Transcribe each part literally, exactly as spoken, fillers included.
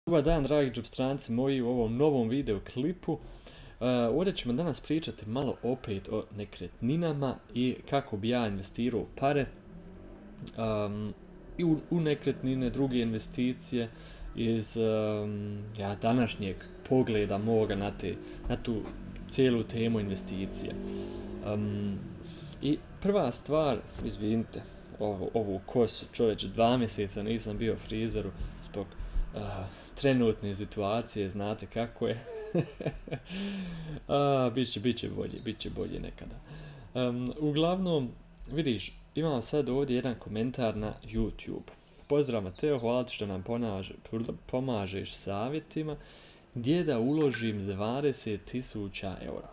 Dobar dan, dragi džepstranci moji, u ovom novom video klipu. Uh, ovdje ćemo danas pričati malo opet o nekretninama i kako bi ja investirao pare um, i u, u nekretnine, druge investicije iz um, ja, današnjeg pogleda moga na, te, na tu cijelu temu investicije. Um, I prva stvar, izvinite, ovo, ovu kosu, čovječe, dva mjeseca nisam bio frizeru zbog Uh, trenutne situacije, znate kako je. uh, biće, biće bolje, biće bolje nekada. Um, uglavnom, vidiš, imam sad ovdje jedan komentar na YouTube. Pozdrav Mateo, hvala ti što nam ponaže, pomažeš savjetima gdje da uložim dvadeset tisuća eura.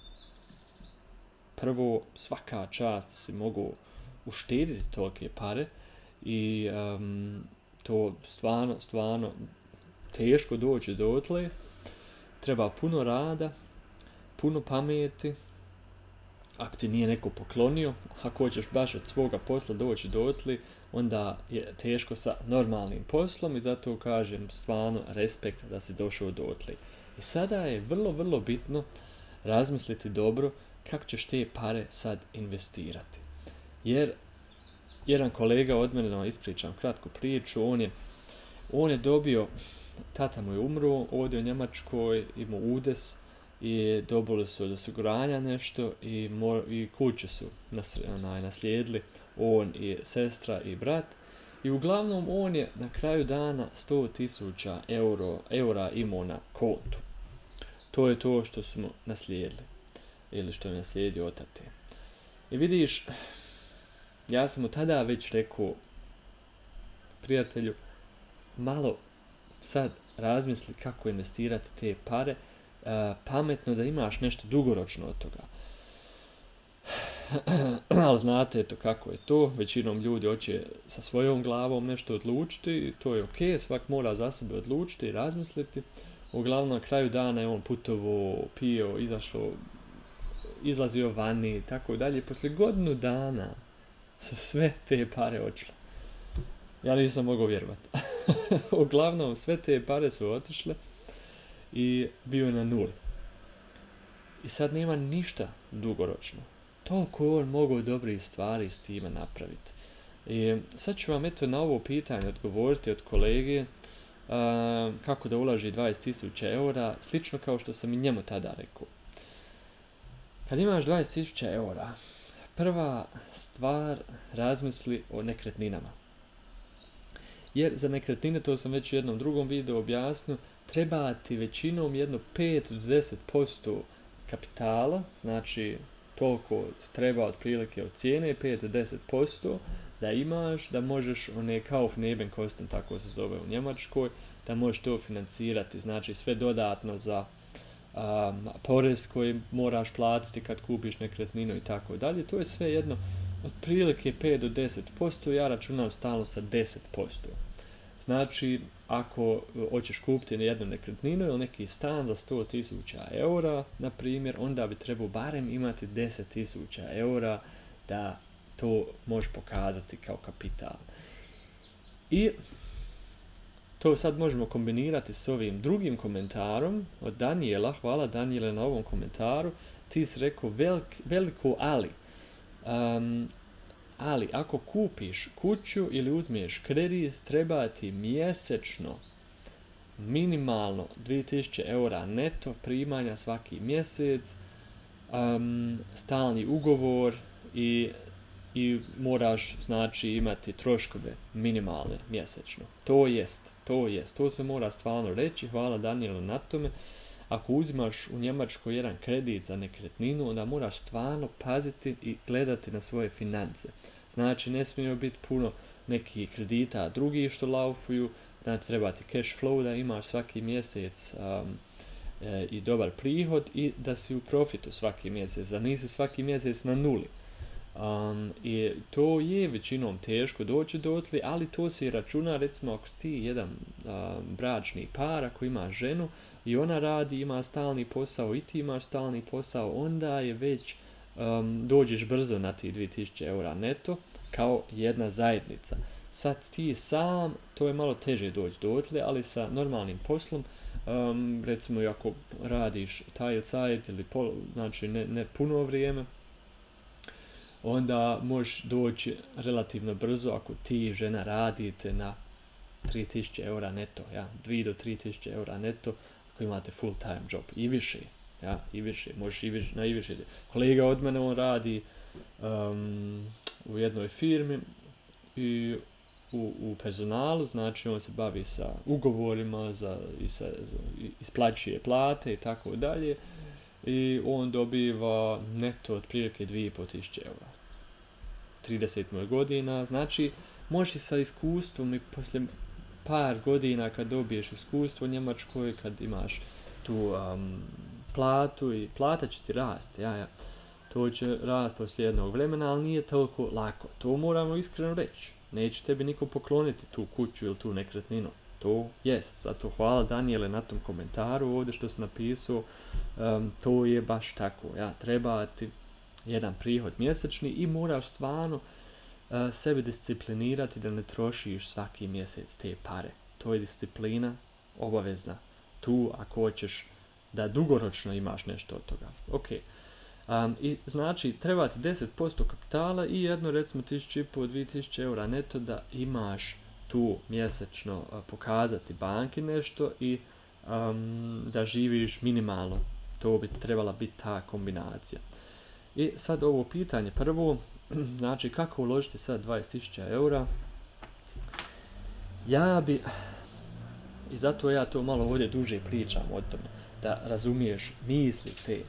Prvo, svaka čast si mogu uštediti tolike pare i um, to stvarno, stvarno teško doći dotle, treba puno rada, puno pameti, ako ti nije neko poklonio, ako hoćeš baš od svoga posla doći dotle, onda je teško sa normalnim poslom i zato kažem stvarno respekt da si došao dotle. I sada je vrlo, vrlo bitno razmisliti dobro kako ćeš te pare sad investirati. Jer jedan kolega od mene, da vam ispričam kratku priču, on je, on je dobio, tata mu je umro ovdje u Njemačkoj, imao udes i dobili su od osiguranja nešto i, mor, i kuću su naslijedili, on i sestra i brat. I uglavnom on je na kraju dana sto tisuća eura imao na kontu. To je to što smo naslijedili, ili što je naslijedio od tate. I vidiš, ja sam mu tada već rekao, prijatelju, malo sad razmisli kako investirati te pare, uh, pametno da imaš nešto dugoročno od toga. Ali znate eto kako je to, većinom ljudi hoće sa svojom glavom nešto odlučiti i to je ok, svak mora za sebe odlučiti i razmisliti. Uglavnom na kraju dana je on putovo, pio, izašlo, izlazio vani i tako dalje. Poslije godinu dana su sve te pare otišle. Ja nisam mogao vjerovati. Uglavnom, sve te pare su otišle i bio je na nuli. I sad nema ništa dugoročno. Toliko on mogao dobrih stvari s time napraviti. I sad ću vam eto na ovo pitanje odgovoriti od kolege uh, kako da ulaži dvadeset tisuća eura, slično kao što sam i njemu tada rekao. Kad imaš dvadeset tisuća eura, prva stvar, razmisli o nekretninama. Jer za nekretnine, to sam već u jednom drugom videu objasnio, treba ti većinom jedno pet do deset posto kapitala, znači toliko treba otprilike od cijene, pet do deset posto da imaš, da možeš one Kaufnebenkosten, tako se zove u Njemačkoj, da možeš to financirati, znači sve dodatno za Um, porez koji moraš platiti kad kupiš nekretninu i tako dalje. To je sve jedno otprilike pet do deset posto, ja računam stalno sa deset posto. Znači, ako hoćeš kupiti jednu nekretninu ili neki stan za sto tisuća eura, na primjer, onda bi trebao barem imati deset tisuća eura da to možeš pokazati kao kapital. I to sad možemo kombinirati s ovim drugim komentarom od Daniela. Hvala Daniele na ovom komentaru. Ti si rekao velik, veliko ali. Um, ali ako kupiš kuću ili uzmiješ kredit, treba ti mjesečno minimalno dvije tisuće eura neto primanja svaki mjesec, um, stalni ugovor i i moraš znači imati troškove minimalne mjesečno. To jest, to jest, to se mora stvarno reći, hvala Danielu na tome. Ako uzimaš u Njemačkoj jedan kredit za nekretninu, onda moraš stvarno paziti i gledati na svoje financije. Znači ne smije biti puno nekih kredita drugi što laufuju, znači treba ti cash flow da imaš svaki mjesec um, e, i dobar prihod i da si u profitu svaki mjesec, da nisi svaki mjesec na nuli. Um, i to je većinom teško doći dotle, ali to se i računa, recimo ako ti jedan um, bračni par, ako ima ženu i ona radi, ima stalni posao i ti imaš stalni posao, onda je već um, dođeš brzo na ti dvije tisuće eura neto kao jedna zajednica. Sad ti sam, to je malo teže doći dotle, ali sa normalnim poslom, um, recimo ako radiš taj sajt ili pol, znači ne, ne puno vrijeme, onda možeš doći relativno brzo ako ti i žena radite na tri tisuće eura neto, ja, dvije do tri tisuće eura neto, ako imate full time job i više, ja, i više, možeš i više, na i više. Kolega od mene, on radi um, u jednoj firmi i u, u personalu, znači on se bavi sa ugovorima za, i sa, za, isplaćuje plate i tako dalje, i on dobiva neto otprilike dvije i pol tisuće eura. trideset godina, znači možeš sa iskustvom i poslije par godina kad dobiješ iskustvo u Njemačkoj, kad imaš tu um, platu i plata će ti rasti, ja, ja. To će rast poslije jednog vremena, ali nije toliko lako. To moramo iskreno reći. Neće tebi niko pokloniti tu kuću ili tu nekretninu. To jest. Zato hvala Daniele na tom komentaru ovdje što si napisao. Um, to je baš tako. Ja, treba ti jedan prihod mjesečni i moraš stvarno uh, sebi disciplinirati da ne trošiš svaki mjesec te pare. To je disciplina obavezna. Tu ako hoćeš da dugoročno imaš nešto od toga. Ok. Um, I znači treba ti deset posto kapitala i jedno recimo tisuću i pol, dvije tisuće eura neto da imaš tu mjesečno uh, pokazati banki nešto i um, da živiš minimalno. To bi trebala biti ta kombinacija. I sad ovo pitanje prvo, znači kako uložiti sad dvadeset tisuća eura. Ja bi, i zato ja to malo ovdje duže pričam o tome, da razumiješ misli te.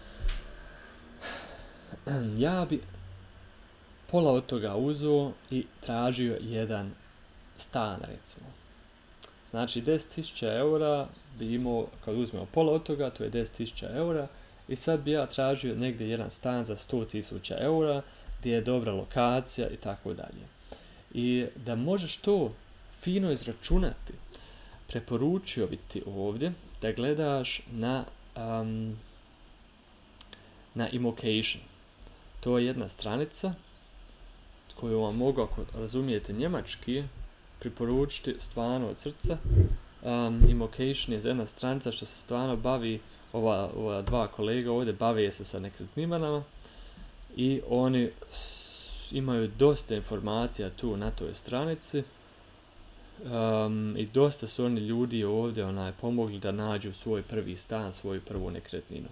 Ja bi pola od toga uzeo i tražio jedan stan, recimo. Znači deset tisuća eura bi imao, kad uzmemo pola od toga, to je deset tisuća eura, i sad bi ja tražio negdje jedan stan za sto tisuća eura, gdje je dobra lokacija i tako dalje. I da možeš to fino izračunati, preporučio bi ti ovdje da gledaš na, um, na Immocation. To je jedna stranica koju vam mogu, ako razumijete njemački, preporučiti stvarno od srca. Um, Immocation je jedna stranica što se stvarno bavi, ova, ova dva kolega ovdje bave se sa nekretninama i oni s, imaju dosta informacija tu na toj stranici. Um, I dosta su oni ljudi ovdje onaj, pomogli da nađu svoj prvi stan, svoju prvu nekretninu.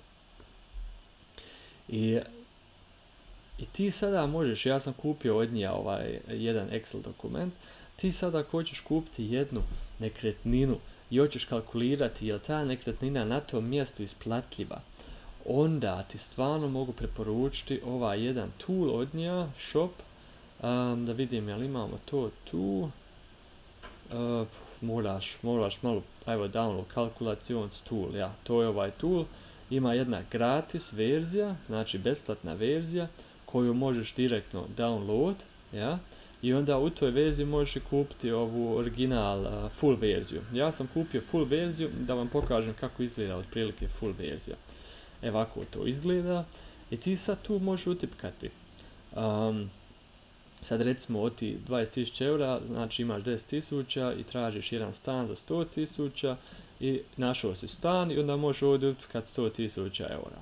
I I ti sada možeš, ja sam kupio od njih ovaj jedan Excel dokument, ti sada ako hoćeš kupiti jednu nekretninu i hoćeš kalkulirati je li ta nekretnina na tom mjestu isplatljiva, onda ti stvarno mogu preporučiti ovaj jedan tool od njih, shop, um, da vidim je li imamo to tu, uh, moraš, moraš malo, evo download calculations tool, ja, to je ovaj tool, ima jedna gratis verzija, znači besplatna verzija, koju možeš direktno download, ja, i onda u toj verziji možeš kupiti ovu original uh, full verziju. Ja sam kupio full verziju da vam pokažem kako izgleda otprilike full verzija. Evo ovako to izgleda i ti sad tu možeš utipkati. Um, sad recimo od ti dvadeset tisuća eura, znači imaš deset tisuća i tražiš jedan stan za sto tisuća i našao si stan i onda možeš ovdje utipkati sto tisuća eura.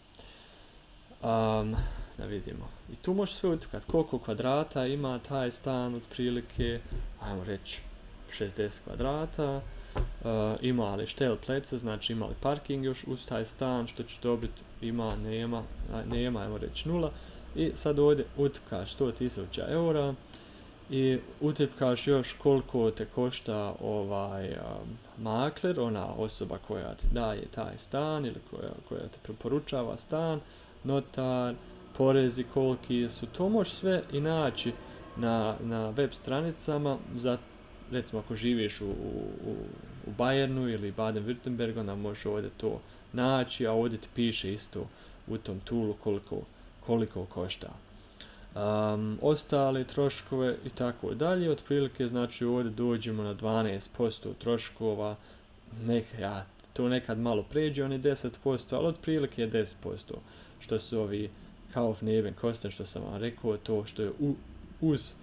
Um, da vidimo. I tu možeš sve utipkati koliko kvadrata ima taj stan otprilike, ajmo reći šezdeset kvadrata, uh, ima li stellplätze, znači ima li parking još uz taj stan, što ćeš dobiti, ima, nema, nema, ajmo reći nula. I sad ovdje utipkaš sto tisuća eura i utipkaš još koliko te košta ovaj um, makler, ona osoba koja ti daje taj stan ili koja, koja te preporučava stan, notar, porezi koliki su, to možeš sve i naći na, na web stranicama, za, recimo ako živiš u, u, u Bayernu ili Baden-Württembergu, onda možeš ovdje to naći, a ovdje ti piše isto u tom toolu koliko, koliko košta. Um, ostale troškove i tako dalje, otprilike znači ovdje dođemo na dvanaest posto troškova, neka, ja, to nekad malo pređe, on je deset posto, ali otprilike je deset posto, što su ovi Kaufnebenkosten, što sam vam rekao, to što je u, uz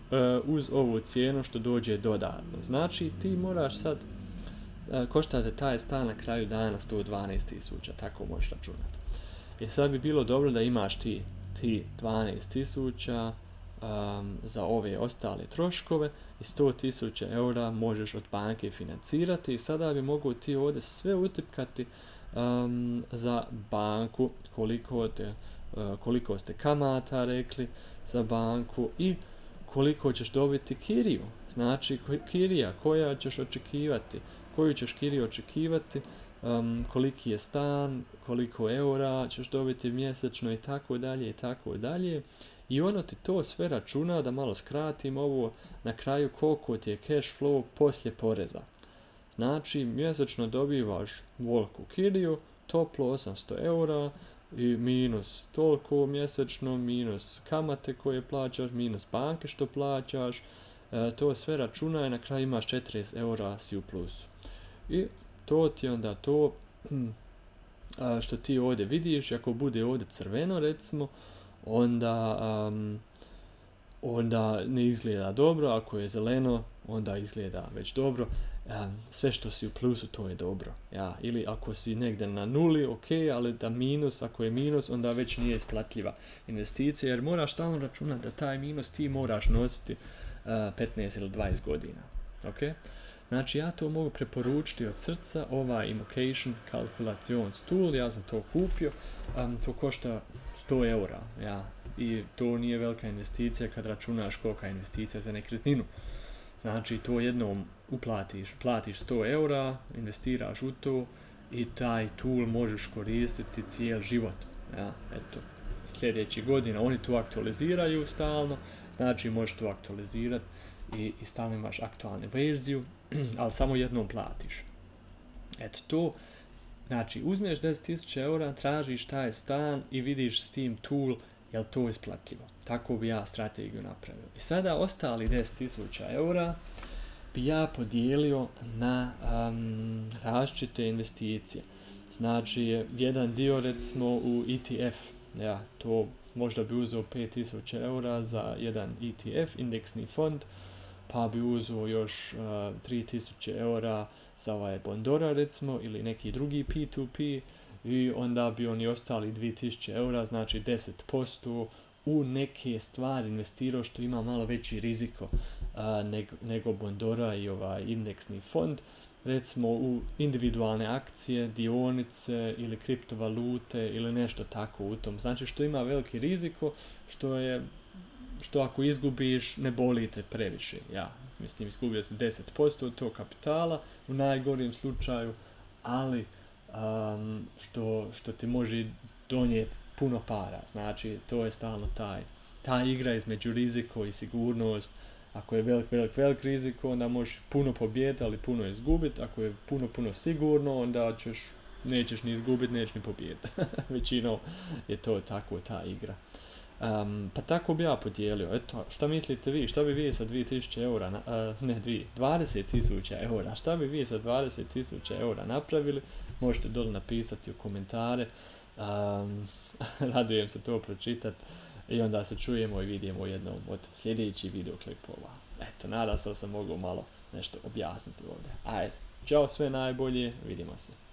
uz ovu cijenu što dođe dodatno. Znači ti moraš sad, uh, koštate taj stan na kraju dana sto dvanaest tisuća, tako možeš računati. I sad bi bilo dobro da imaš ti, ti dvanaest tisuća um, za ove ostale troškove i sto tisuća eura možeš od banke financirati i sada bi mogu ti ovdje sve utipkati um, za banku, koliko, te, uh, koliko ste kamata rekli za banku i koliko ćeš dobiti kiriju. Znači kirija koja ćeš očekivati, koju ćeš kiriju očekivati, um, koliki je stan, koliko eura ćeš dobiti mjesečno i tako dalje i tako dalje. I ono ti to sve računa, da malo skratim ovo, na kraju koliko ti je cash flow poslije poreza. Znači mjesečno dobivaš voliku kiriju, toplo osamsto eura i minus toliko mjesečno, minus kamate koje plaćaš, minus banke što plaćaš, e, to sve računa i na kraju imaš četrdeset eura si u plusu. I to ti onda to a, što ti ovdje vidiš, ako bude ovdje crveno recimo, onda, um, onda ne izgleda dobro, ako je zeleno, onda izgleda već dobro. Um, sve što si u plusu, to je dobro. Ja, ili ako si negdje na nuli, ok, ali da minus, ako je minus, onda već nije isplatljiva investicija, jer moraš stalno računati da taj minus ti moraš nositi uh, petnaest ili dvadeset godina. Okay? Znači ja to mogu preporučiti od srca, ovaj Immocation Calculations Tool, ja sam to kupio, um, to košta sto eura, ja, i to nije velika investicija kad računaš kolika je investicija za nekretninu. Znači to jednom uplatiš, platiš sto eura, investiraš u to i taj tool možeš koristiti cijel život. Ja, eto, sljedećih godina oni to aktualiziraju stalno, znači možeš to aktualizirati i, i stalno imaš aktualnu verziju, ali samo jednom platiš. Eto to, znači uzmeš deset tisuća eura, tražiš taj stan i vidiš s tim tool je li to isplatljivo. Tako bi ja strategiju napravio. I sada ostali deset tisuća eura bi ja podijelio na um, različite investicije. Znači jedan dio recimo u E T F, ja, to možda bi uzeo pet tisuća eura za jedan E T F, indeksni fond, pa bi uzeo još uh, tri tisuće eura za ovaj Bondora recimo ili neki drugi P to P i onda bi oni ostali dvije tisuće eura, znači deset posto u neke stvari investirao što ima malo veći riziko uh, nego, nego Bondora i ovaj indeksni fond, recimo u individualne akcije, dionice ili kriptovalute ili nešto tako u tom. Znači što ima veliki riziko, što je što ako izgubiš ne boli te previše. Ja, mislim, izgubio si deset posto od tog kapitala u najgorijem slučaju, ali um, što, što ti može donijeti puno para. Znači, to je stalno taj, ta igra između riziko i sigurnost. Ako je velik, velik, velik riziko, onda možeš puno pobijediti, ali puno izgubiti. Ako je puno, puno sigurno, onda ćeš, nećeš ni izgubiti, nećeš ni pobijediti. Većinom je to tako ta igra. Um, pa tako bi ja podijelio. Eto, šta mislite vi? Šta bi vi sa dvije tisuće eura, na, uh, ne dvije, dvadeset tisuća eura, šta bi vi sa dvadeset tisuća eura napravili? Možete dole napisati u komentare. Um, radujem se to pročitati i onda se čujemo i vidimo u jednom od sljedećih videoklipova. Eto, nadam se da sam mogao malo nešto objasniti ovdje. Ajde, čao, sve najbolje, vidimo se.